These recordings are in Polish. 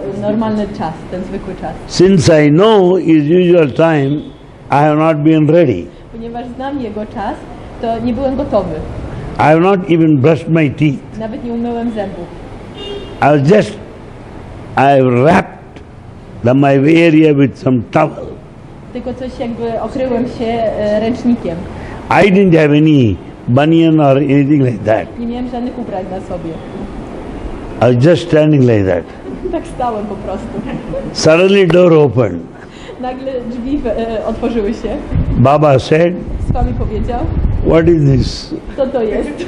normalny czas, ten zwykły czas. Since I know his usual time, I have not been ready. Ponieważ znam jego czas, to nie byłem gotowy. I have not even brushed my teeth. Nawet nie umyłem zębów. I wrapped my area with some towel. Tylko coś jakby okryłem się ręcznikiem. I didn't have any banian or anything like that. Nie miałem żadnych ubrań na sobie. I was just standing like that. Tak stałem po prostu. Suddenly door opened. Nagle drzwi otworzyły się. Baba said, Swami powiedział, what is this? co to jest?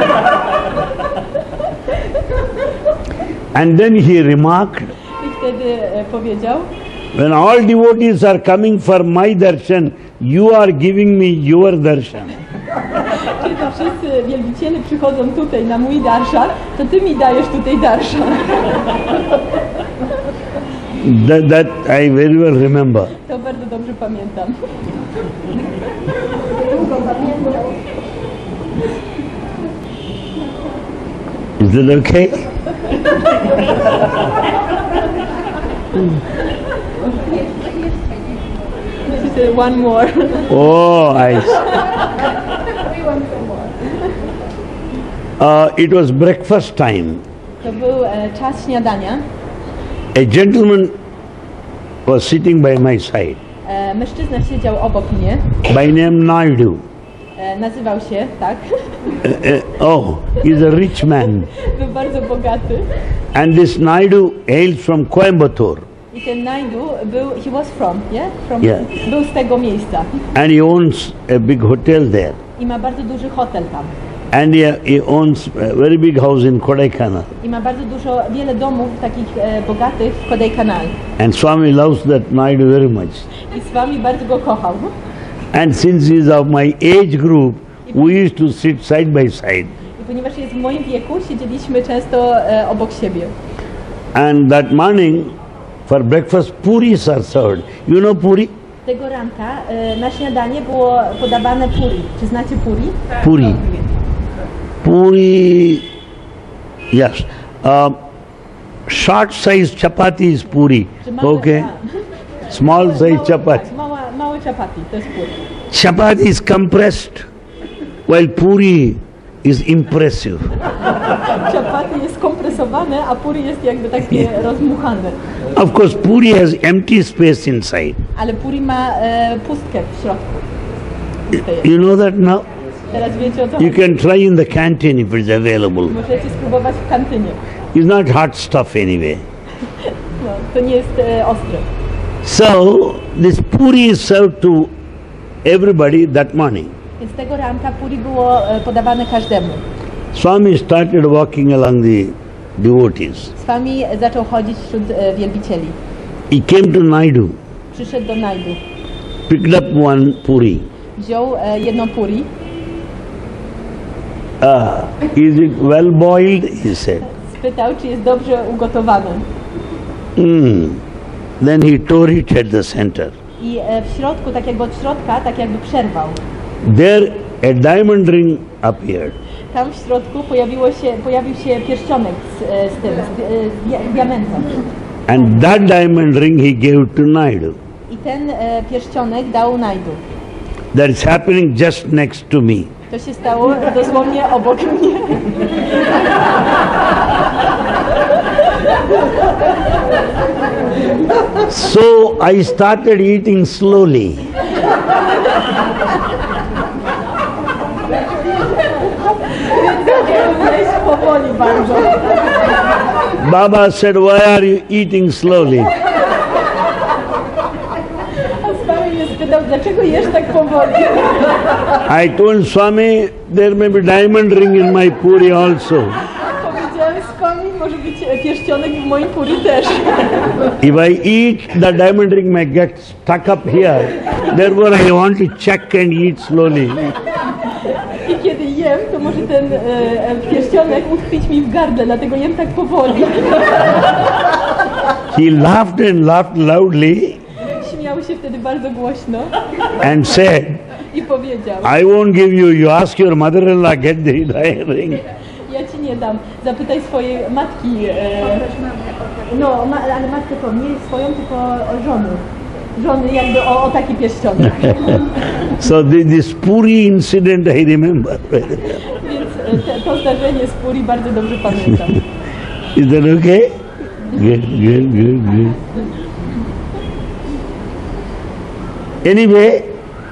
And then he remarked, I wtedy powiedział, when all devotees are coming for my darshan, you are giving me your darshan. kiedy wszyscy wielbiciele przychodzą tutaj na mój darshan, to ty mi dajesz tutaj darshan. That I very well remember. To bardzo dobrze pamiętam. Is that okay? One more. Oh, I see. It was breakfast time. To był czas śniadania. A gentleman was sitting by my side. Mężczyzna siedział obok mnie. By name Naidu. Nazywał się, tak? He's a rich man. Był bardzo bogaty. And this Naidu hails from Coimbatore. I ten Naidu był, he was from, yeah? Yeah. Był z tego miejsca. And he owns a big hotel there. I ma bardzo duży hotel tam. And he owns a very big house in Kodaikanal. I ma bardzo wiele domów takich bogatych w Kodaikanal. And Swami loves that Naidu very much. I Swami bardzo go kochał. And since he is of my age group, we used to sit side by side. I ponieważ jest w moim wieku, siedzieliśmy często obok siebie. And that morning, for breakfast, puris are served. You know puri? Tego ranka na śniadanie było podawane puri. Czy znacie puri? Puri. Puri, yes. Short size chapati is puri. Okay. Small size chapati. Małe chapati, to jest puri. Chapati is compressed, while puri is impressive. Chapati jest kompresowane, a puri jest jakby takie rozmuchane. Of course, puri has empty space inside. Ale puri ma pustkę w środku. You know that now? Teraz wiecie o co You chodzi. can try in the canteen if it's available. Możecie spróbować w kantynie. It's not hot stuff anyway. No, to nie jest ostre. So, this puri is served to everybody that morning. Więc tego ranka puri było podawane każdemu. Swami started walking along the devotees. Swami zaczął chodzić wśród wielbicieli. He came to Naidu, Przyszedł do Naidu. picked up one puri. Wziął jedną puri. Is it well boiled? He said. Spytał, czy jest dobrze ugotowane. Then he tore it at the center. I w środku, tak jakby od środka, tak jakby przerwał. There a diamond ring appeared. Tam w środku pojawił się pierścionek z diamentem. And that diamond ring he gave to Naidu. I ten pierścionek dał Naidu. That is happening just next to me. To się stało dosłownie obok mnie. So I started eating slowly. Powoli bardzo. Baba said, why are you eating slowly? A Swami mnie spytał, dlaczego jesz tak powoli? I told Swami, there may be diamond ring in my puri also. Powiedziałem, Swami, może być pierścionek w moim puri też. If I eat, the diamond ring may get stuck up here. Therefore I want to check and eat slowly. I kiedy jem, to może ten pierścionek utkwić mi w gardle, dlatego jem tak powoli. He laughed and laughed loudly Śmiał się wtedy bardzo głośno and said, i powiedział, I won't give you, you ask your mother-in-law, get the diamond ring. ja ci nie dam, zapytaj swojej matki, No, ale ma tylko nie swoją, tylko żony. Żony jakby o taki pierścionek. So this Puri incident I remember. Więc to zdarzenie z Puri bardzo dobrze pamiętam. Is that okay? Good, good, good, good. Anyway,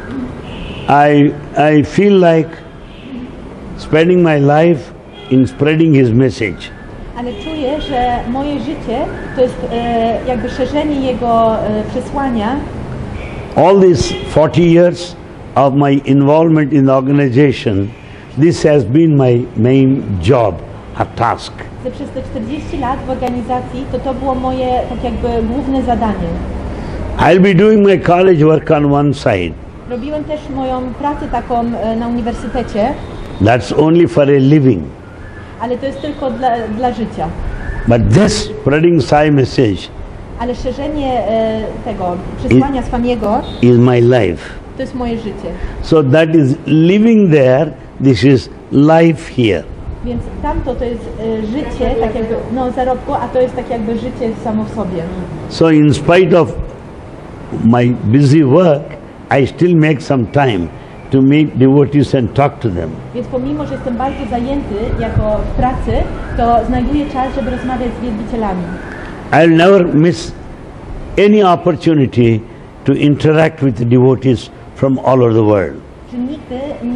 I feel like spending my life in spreading his message. Ale czuję, że moje życie to jest jakby szerzenie jego przesłania. All these 40 years of my involvement in the organization, this has been my main job, a task. Przez te 40 lat w organizacji to było moje tak jakby główne zadanie. I'll be doing my college work on one side. Robiłem też moją pracę taką na uniwersytecie. That's only for a living. Ale to jest tylko dla życia. But this spreading Sai message ale szerzenie tego przesłania Swamiego is my life. To jest moje życie. So that is living there, this is life here. Więc tamto to jest życie, tak jakby, no zarobku, a to jest tak jakby życie samo w sobie. So in spite of my busy work, I still make some time to meet devotees and talk to them. Więc pomimo, że jestem bardzo zajęty jako w pracy, to znajduję czas, żeby rozmawiać z wielbicielami. I'll never miss any opportunity to interact with the devotees from all over the world. Że nigdy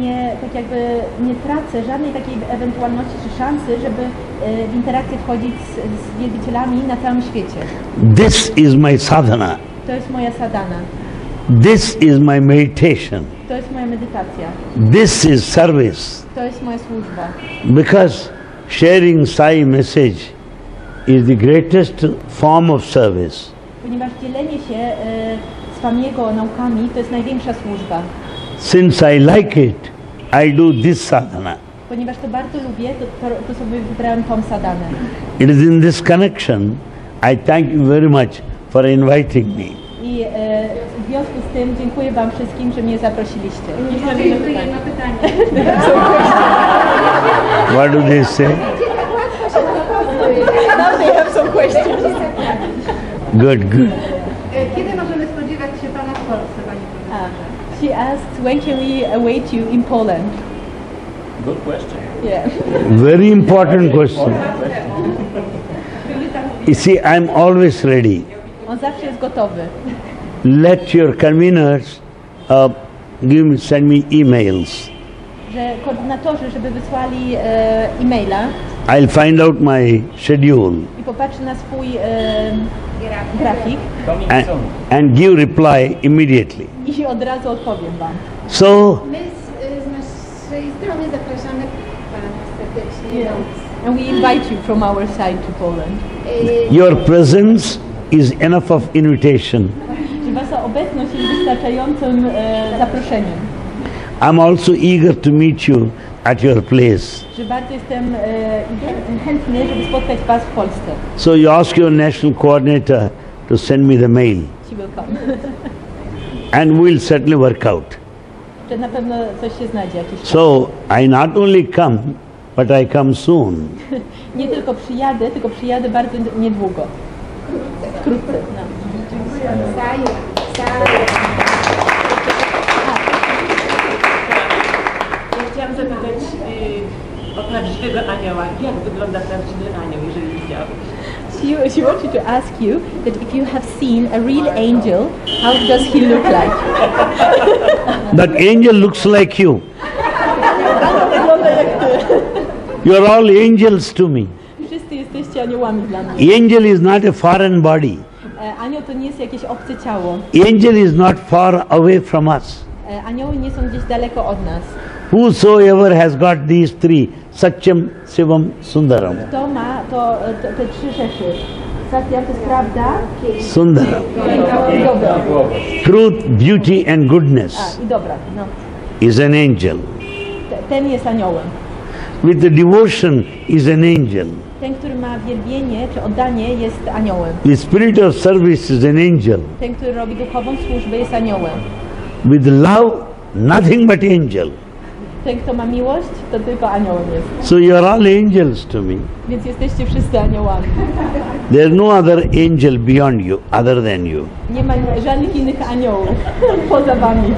nie tracę żadnej takiej ewentualności czy szansy, żeby w interakcję wchodzić z wielbicielami na całym świecie. This is my sadhana. To jest moja sadhana. This is my meditation. To jest moja medytacja. This is service. To jest moja służba. Because sharing Sai message is the greatest form of service. Ponieważ dzielenie się Swamiego naukami to jest największa służba. Since I like it, I do this sadhana. Ponieważ to bardzo lubię, to sobie wybrałem tą sadhanę. It is in this connection I thank you very much for inviting me. I w związku z tym dziękuję Wam wszystkim, że mnie zaprosiliście. Jeszcze jedno pytanie. What do they say? Now they have some questions. Good, good. Kiedy możemy spodziewać się Pana w Polsce, Pani Profesor? She asked, when can we await you in Poland? Good question. Yeah. Very important question. You see, I'm always ready. On zawsze jest gotowy. Let your conveners send me emails. Że koordynatorzy, żeby wysłali e-maila I'll find out my schedule i popatrzy na swój grafik and give reply immediately. i od razu odpowiem Wam. So, My z naszej strony zapraszamy Pana serdecznie. And we invite you from our side to Poland. your presence is enough of invitation. Że Wasza obecność jest wystarczającym zaproszeniem. I'm also eager to meet you at your place. Że bardzo jestem chętny, żeby spotkać Was w Polsce. So you ask your national coordinator to send me the mail, She will come. and we'll certainly work out. Że na pewno coś się znajdzie, jakiś czas. So I not only come, but I come soon. Nie tylko przyjadę, tylko przyjadę bardzo niedługo. Wkrótce. No. Ja chciałam zapytać o prawdziwego anioła. Jak wygląda prawdziwy anioł, jeżeli widziałeś? She wanted to ask you that if you have seen a real angel, how does he look like? That angel looks like you. You're all angels to me. Wszyscy jesteście aniołami dla mnie. Angel is not a foreign body. Anioł to nie jest jakieś obce ciało. Angel is not far away from us. Anioły nie są gdzieś daleko od nas. Whosoever has got these three, Satyam, Shivam, Sundaram. Kto ma te trzy rzeczy? Satyam to jest prawda, Sundaram. i dobra. Truth, beauty and goodness I dobra, no. is an angel. Ten jest aniołem. With the devotion is an angel. Ten, który ma wielbienie czy oddanie, jest aniołem. The spirit of service is an angel. Ten, który robi duchową służbę, jest aniołem. With love, nothing but angel. ten, kto ma miłość, to tylko aniołem jest. So you are all angels to me. Więc jesteście wszyscy aniołami. There is no other angel beyond you, other than you. Nie ma żadnych innych aniołów poza wami.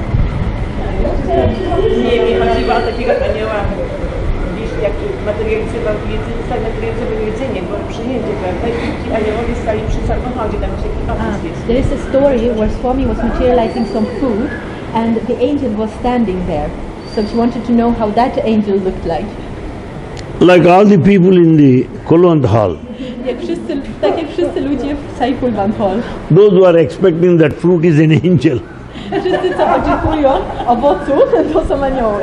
Nie mi chodziło o takiego anioła, jak materializował jedzenie, było przyjęcie, prawda? I ci aniołowie stali przy samochodzie, tam się taki opis jest. There is a story where Swami was materializing some food and the angel was standing there. So she wanted to know how that angel looked like. Like all the people in the Kulwant hall. Tak jak wszyscy ludzie w sali Kulwant Hall. Those who are expecting that fruit is an angel. Wszyscy, co oczekują owocu, to są anioły.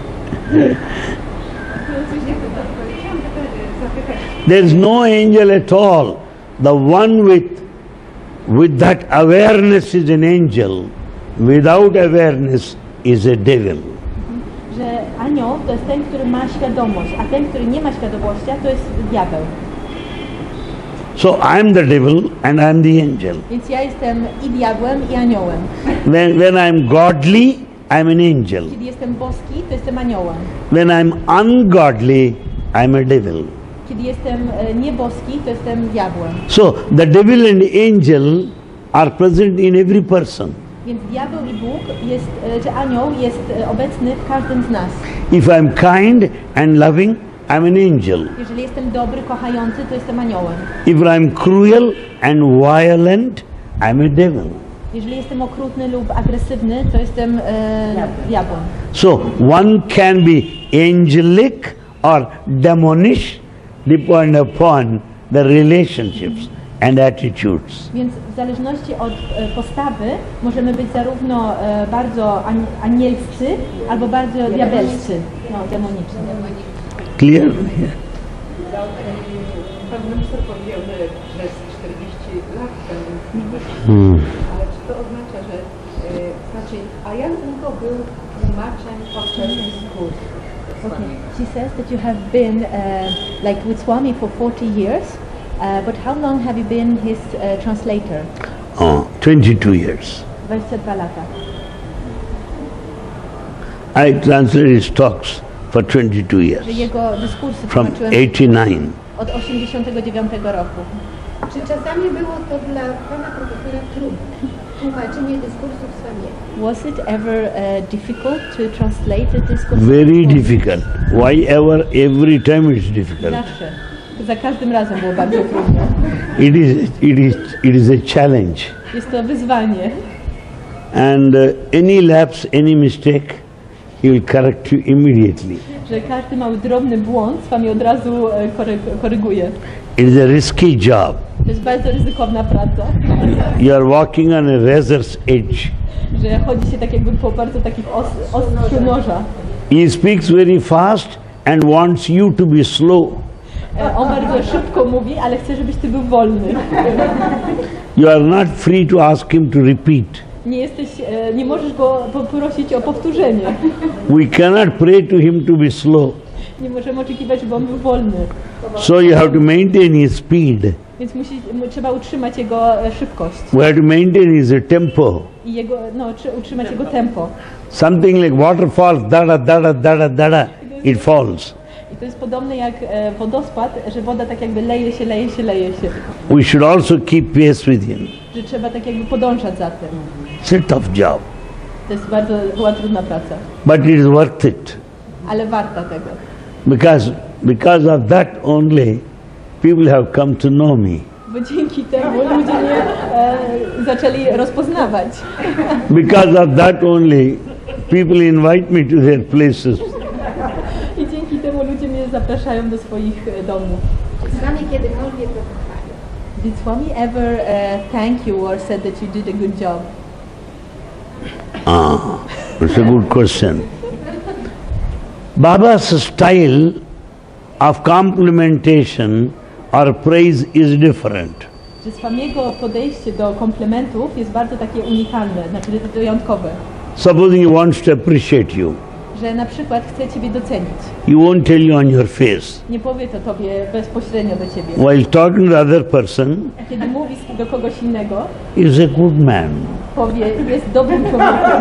There is no angel at all. The one with that awareness is an angel. Without awareness is a devil. Że anioł to jest ten, który ma świadomość, a ten, który nie ma świadomości, to jest diabeł. So I am the devil and I am the angel. Więc ja jestem i diabłem, i aniołem. When I am godly, I am an angel. Kiedy jestem boski, to jestem aniołem. When I am ungodly, I am a devil. Kiedy jestem nieboski, to jestem diabłem. So the devil and the angel are present in every person. Więc diabeł i Bóg jest, czy anioł jest obecny w każdym z nas. If I am kind and loving, I am an angel. Jeżeli jestem dobry, kochający, to jestem aniołem. If I am cruel and violent, I am a devil. Jeżeli jestem okrutny lub agresywny, to jestem diabłem. So one can be angelic or demonish depending upon the relationships and attitudes. Więc w zależności od postawy możemy być zarówno bardzo anielscy, albo bardzo diabelscy, demoniczni. Clear? Pan minister powiedział, że z 40 lat temu, ale czy to oznacza, że znaczy, a jak długo był tłumaczem podczas dyskusji? Okay. She says that you have been like with Swami for 40 years, but how long have you been his translator? 22 years. 22 lata. I translated his talks for 22 years. Że jego dyskursy From tłumaczyłem 89. od 89 roku. Czy czasami było to dla pana profesora trudne, tłumaczenie dyskursów Swamiego? Was it ever difficult to translate the discourse? Very difficult. Why ever? Every time it's difficult. Zawsze. Za każdym razem było bardzo trudno. It is a challenge. Jest to wyzwanie. And any lapse, any mistake, he will correct you immediately. Że każdy mały drobny błąd Swami od razu koryguje. It is a risky job. To jest bardzo ryzykowna praca. You are walking on a razor's edge. Że chodzi się tak jakby po bardzo takich ostrzu noża. He speaks very fast and wants you to be slow. On bardzo szybko mówi, ale chce, żebyś ty był wolny. You are not free to ask him to repeat. Nie możesz go poprosić o powtórzenie. We cannot pray to him to be slow. Nie możemy oczekiwać, żeby on był wolny. So you have to maintain his speed. Więc trzeba utrzymać jego szybkość. We have to maintain his tempo. I utrzymać jego tempo. Something like waterfalls, dada, dada, dada, dada, it falls. I to jest podobne jak wodospad, że woda tak jakby leje się. We should also keep pace with him. Że trzeba tak jakby podążać za tym. It's a tough job. To jest była trudna praca. But it is worth it. Ale warta tego. Because of that only, people have come to know me. Bo dzięki temu ludzie mnie zaczęli rozpoznawać. Because of that only, people invite me to their places. I dzięki temu ludzie mnie zapraszają do swoich domów. Swami kiedykolwiek to pochwalił? Did Swami ever thank you or said that you did a good job? That's a good question. Baba's style of complimentation or praise is different. Że Swamiego podejście do komplementów jest bardzo takie unikalne, znaczy wyjątkowe. Supposing he wants to appreciate you. że na przykład chce Ciebie docenić. He won't tell you on your face. Nie powie to Tobie bezpośrednio do Ciebie. While talking to other person, A kiedy mówi do kogoś innego, is a good man. powie, jest dobrym człowiekiem,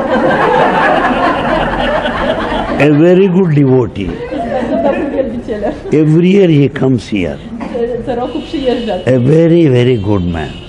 A very good devotee. jest bardzo dobrym wielbicielem. Every year he comes here. Co roku przyjeżdża. A very, very good man.